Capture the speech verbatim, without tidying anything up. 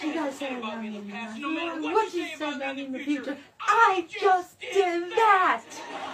What you gotta say about me in the past? No matter what you say about me in the future, I just did that!